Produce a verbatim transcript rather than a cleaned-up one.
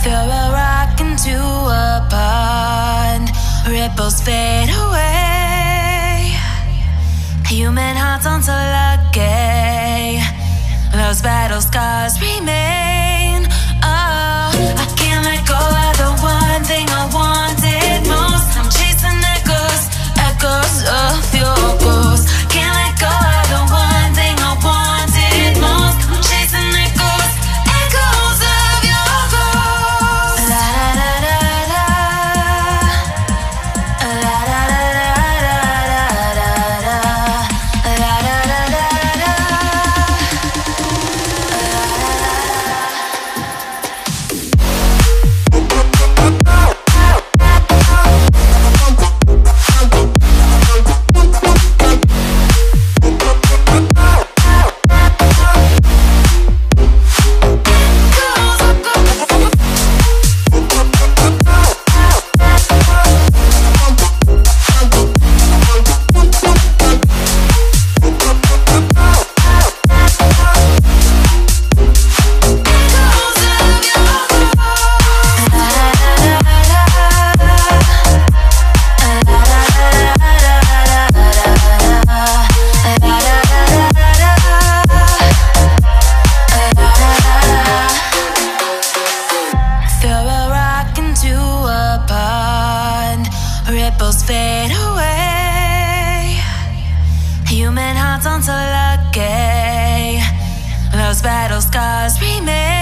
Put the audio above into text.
Throw a rock into a pond, ripples fade away. Human hearts aren't so lucky, those battle scars remain. Oh, I can't let go of the one thing I wanted most. I'm chasing echoes, echoes of your ghost. Can't let go of the one thing I wanted most. I'm chasing echoes, echoes of your ghost. La da da da da, la da da da da da, la da da da da. Ripples fade away. Human hearts aren't so lucky, those battle scars remain.